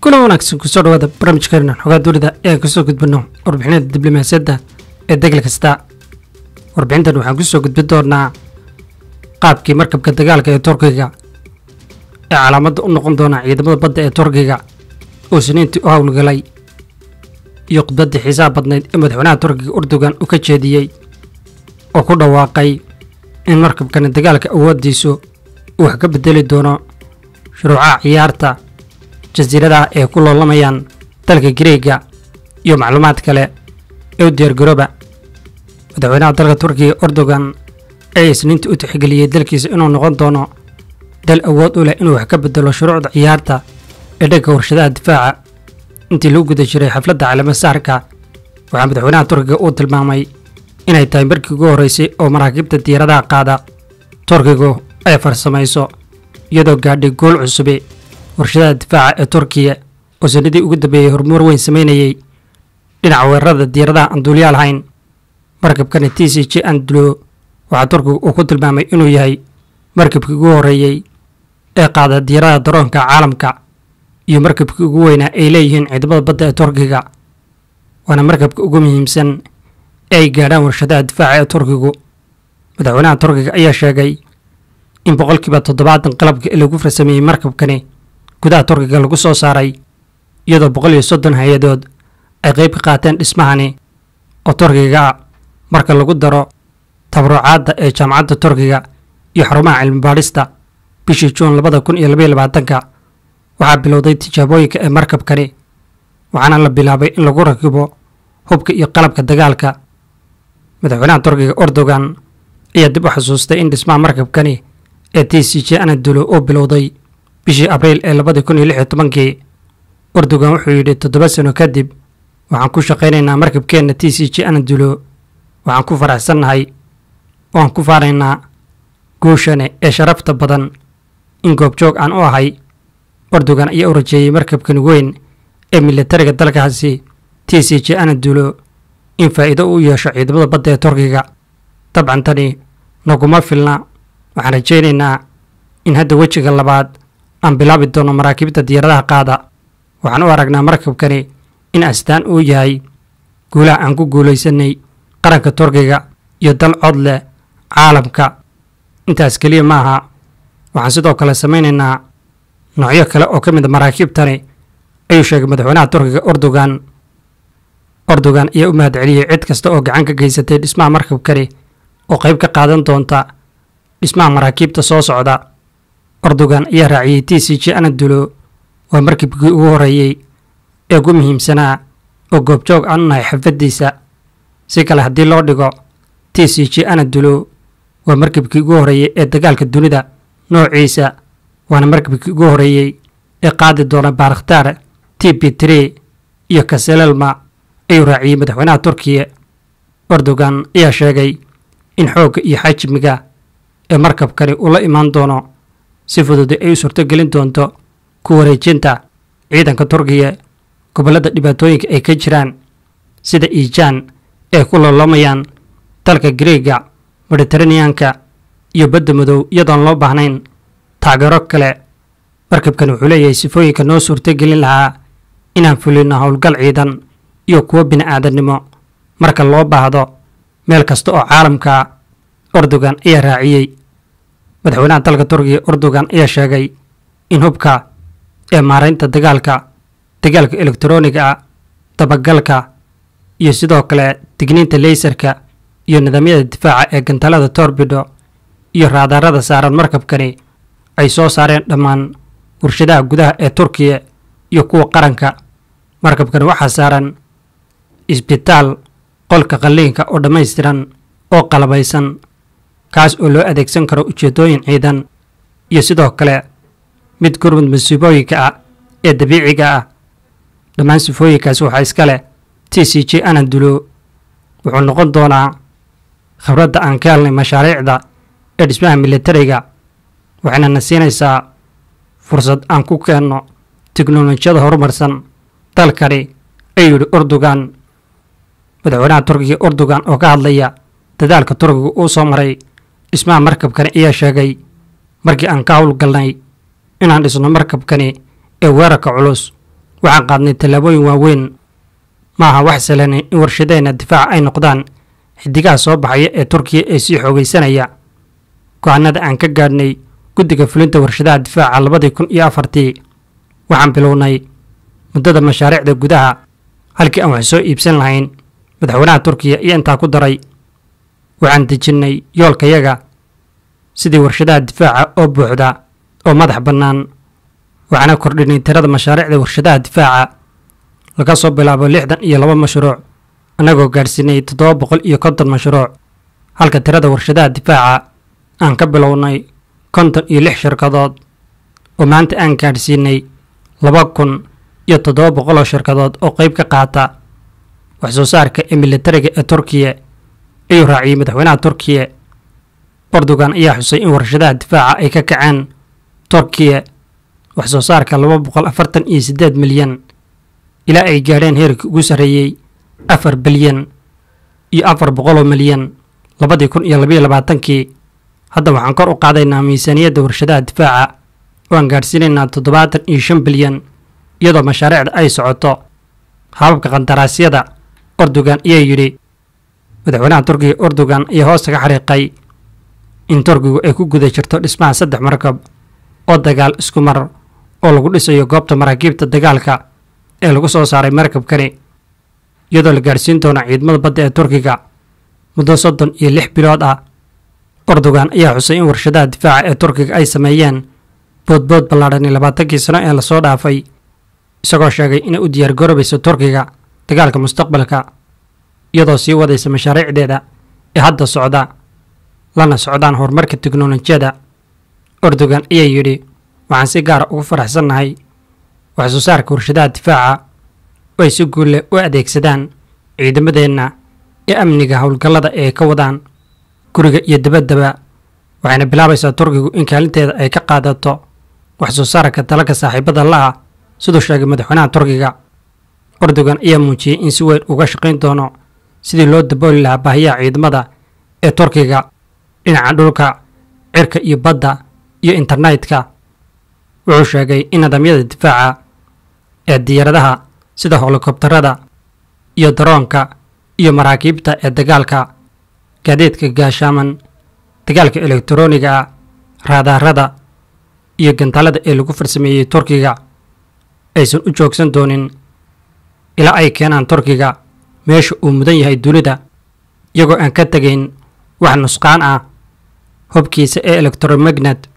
kuna wanaagsan ku soo dhawaada barnaamijkeena xogaa dunida ee ku soo gudbino warbixinada diblomaasiyadda ee degel kasta. Warbixintan waxaan ku soo gudbin doonaa qaabkii markabka dagaalka ee Turkiga ee calaamada u noqon doona ciidamada badda ee Turkiga oo Siniintii u hawlgalay iyo khudbadii xisaab badneyd ee madaxweynaha Turkiga Erdogan uu ka jeediyay oo ku dhawaaqay in markabkan dagaalka awoodiisu uu wax ka bedeli doono shuruucaha ciyaarta jasiiradaha ee ku loolamayaan dalka Greega iyo macluumaad kale ee u diyaargarooba. madaxweynaha dalka Turkiga Erdogan ayaa Isniintii u tixgeliyay dalkiisa inuu noqon doono dal awood u leh inuu wax ka bedelo shuruucda ciyaarta ee dhanka warshadaha difaaca. intii lagu guda jiray xafladda caleemasaarka waxaa madaxweynaha Turkiga uu tilmaamay inay tahay markii ugu horeysay oo maraakiibta diyaaradaha qaada Turkigu ay farsamayso iyadoo gaadhay gool cusub warshadaha difaaca ee Turkiga oo sanadii ugu dambeeyay horumar weyn sameynayay dhinaca weerarada diyaaradaha aan duuliyaal lahayn. markabkan TCG Anadolu waxaa Turkigu uu ku tilmaamay inuu yahay markabkii ugu horeeyay ee qaada diyaaradaha daroonka caalamka iyo markabkii ugu weynaa ay leeyihiin ciidamada badda ee Turkiga, waana markabka ugu muhiimsan ee ay gaadhaan warshadaha difaaca ee Turkigu. madaxweynaha Turkiga ayaa sheegay in 70% qalabka lagu farsameeyay markabkani gudaha Turkiga lagu soo saaray iyadoo 130 hay'adood ay qayb ka qaateen dhismahani oo Turkiga marka lagu daro tabarucaadda ee jaamacadda Turkiga iyo xarumaha cilmi baadhista. bishii Juun 2022 waxaa bilowday tijaabooyinka ee markabkani waxaana la bilaabay in lagu rakibo hubka iyo qalabka dagaalka. madaxweynaha Turkiga Erdogan ayaa dib u xasuustay in dhismaha markabkani ee TCG Anadolu uu bilowday bishii Abriil ee 2016. Erdogan wuxuu yidhi 7 sano kadib waxaan ku shaqaynaynaa markabkeena TCG Anadolu, waxaan ku faraxsanahay oo aan ku faaraynaa guushane ee sharafta badan in goobjoog aan u ahay. Erdogan ayaa u rajeeyay markabkan weyn ee militariga dalkaasi TCG Anadolu in faa'iido u yeesho ciidamada badda ee Turkiga. dabcan tani naguma filna, waxaan rajaynaynaa in hadda wejiga labaad aan bilaabi doono maraakiibta diyaaradaha qaada. waxaan u aragnaa markabkani in astaan uu yahay guulaha aan ku guulaysanay qaranka Turkiga iyo dal cod leh caalamka. intaas keliya maaha, waxaan sidoo kale samaynaynaa noocyo kale oo ka mid maraakiibtani, ayuu sheegay madaxweynaha Turkiga Erdogan. Erdogan ayaa u mahadceliyay cid kasta oo gacan ka geysatay dhismaha markabkani oo qayb ka qaadan doonta dhismaha maraakiibta soo socda. Erdogan ayaa raaciyay TCG Anadolu waa markabkii ugu horeeyay ee ugu muhiimsanaa oo goobjoog aan u nahay xafladiisa. si kale haddii loo dhigo, TCG Anadolu waa markabkii ugu horeeyay ee dagaalka dunida noociisa, waana markabkii ugu horeeyay ee qaadi doona Bayraktar TB3 iyo Kaselelma, ayuu raaciyay madaxweynaha Turkiga. Erdogan ayaa sheegay in xoogga iyo xajmiga ee markabkani uu la imaan doono si fudud ay u suurtogelin doonto ku wareejinta ciidanka Turkiga gobollada dhibaatooyinka ay ka jiraan sida Iijaan ee ku loolamayaan dalka Greega, Mediterranean-ka iyo Badda Madow iyadoon loo baahnayn taageero kale. markabkan wuxuu leeyahay sifooyinka noo suurtogelin lahaa inaan fulino howlgal ciidan iyo kuwo bini'aadanimo marka loo baahdo meel kasta oo caalamka. Erdogan ayaa raaciyay. madaxweynaha dalka Turkiga Erdogan ayaa sheegay in hubka ee maaraynta dagaalka elektarooniga dabagalka iyo sidoo kale digniinta laserka iyo nidaamyada difaaca ee gantalada torpedo iyo raadarada saaran markabkani ay soo saareen dhammaan warshadaha gudaha ee Turkiga iyo kuwa qaranka. markabkani waxaa saaran isbitaal qolka qalliinka oo dhammaystiran oo qalabaysan, kaas oo loo adeegsan karo ujeedooyin ciidan iyo sidoo kale mid gurmud masiibooyinka ee dabiiciga ah. dhammaan sifooyinkaas waxaa iska leh TCG Anadolu. wuxuu noqon doonaa khibradda aan ka helnay mashaariicda ee dhismaha militariga, waxayna na siinaysaa fursad aan ku keenno tiknoolajiyada horumarsan dalkani, ayuu yidhi Erdogan. madaxweynaha Turkiga Erdogan oo ka hadlaya dadaalka Turkiga uu soo maray dhismaha markabkani ayaa sheegay markii aan ka howlgalnay inaan dhisno markabkani ee weerarka culus waxaan qaadnay tallaabooyin waaweyn. maaha wax sahlan in warshadeenna difaaca ay noqdaan xidigaha soo baxaya ee Turkiya ee sii xoogaysanaya. go'aanada aan ka gaadhnay guddiga fulinta warshadaha difaaca 2004 waxaan bilownay muddada mashaariicda gudaha halkii aan wax soo iibsan lahayn. madaxweynaha Turkiya iyo intaa ku daray waxaan dejinnay yoolkayaga sidii warshadaha difaaca oo buuxda oo madax bannaan. waxaana kordhinay tirada mashaariicda warshadaha difaaca laga soo bilaabo 62 mashruuc annagoo gaadhsiinay 750 mashruuc, halka tirada warshadaha difaaca aan ka bilownay 56 shirkadood oo maanta aan gaadhsiinay 2700 shirkadood oo qayb ka qaata wax soo saarka ee militariga ee Turkiya. ayuu raaciyay madaxweynaha Turkiya. Erdogan ayaa xusay in warshadaha difaaca ay ka kaceen Turkiya wax soo saarka 248 milyan ilaa ay gaadheen heerkii ugu sarreeyay 4 bilyan iyo 400 milyan 2022. hadda waxaan kor u qaadaynaa miisaaniyadda warshadaha difaaca oo aan gaadhsiinaynaa 75 bilyan iyadoo mashaariicda ay socoto. hababka qandaraasyada Erdogan ayaa yidhi. madaxweynaha Turkiga Erdogan ayaa hoosta ka xariiqay in Turkigu ay ku guda jirto dhismaha 3 markab oo dagaal isku mar oo lagu dhisayo goobta maraakiibta dagaalka ee lagu soo saaray markabkani, iyadoo la gaarsiin doono ciidamada badda ee Turkiga muddo 36 bilood ah. Erdogan ayaa xusay in warshadaha difaaca ee Turkiga ay sameeyeen boodbood ballaadhan 20 sano ee la soo dhaafay, isagoo sheegay inay u diyaar garoobayso Turkiga dagaalka mustaqbalka iyadoo sii wadaysa mashaariicdeeda ee hadda socda lana socdaan horumarka tiknoolajiyada. Erdogan ayaa yidhi waxaan si gaar ah ugu faraxsanahay wax soo saarka warshadaha difaaca oo ay si guul leh u adeegsadaan ciidamadeenna ee amniga howlgallada ee ka wadaan guriga iyo dabaddaba. waxayna bilaabaysaa Turkigu in kaalinteeda ay ka qaadato wax soo saarka dalalka saaxiibada la ah, sidoo sheegay madaxweynaha Turkiga. Erdogan ayaa muujiyay in si weyn uga shaqayn doono sidii loo dabooli lahaa baahiyaha ciidamada ee Turkiga dhinaca dhulka, cirka iyo badda iyo internetka. wuxuu sheegay in nidaamyada difaaca ee diyaaradaha sida helikobtarada iyo daroonka iyo maraakiibta ee dagaalka, gaadiidka gaashaaman, dagaalka elektarooniga ah, raadaarada iyo gantaalada ee lagu farsameeyey Turkiga aysan u joogsan doonin ilaa ay keenaan Turkiga meesha uu mudan yahay dunida, iyagoo aan ka tegayn wax nusqaan ah. hubkiisa ee electromagnet